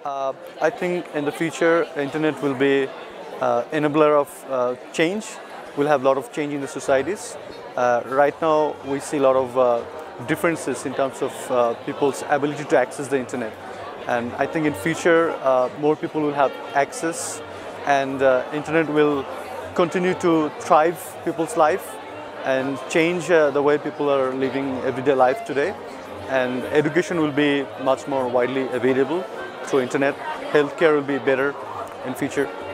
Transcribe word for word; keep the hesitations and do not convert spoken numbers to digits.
Uh, I think in the future, internet will be uh, enabler of uh, change. We'll have a lot of change in the societies. Uh, right now, we see a lot of uh, differences in terms of uh, people's ability to access the internet. And I think in future, uh, more people will have access, and uh, internet will continue to thrive people's life and change uh, the way people are living everyday life today. And education will be much more widely available through internet. Healthcare will be better in future.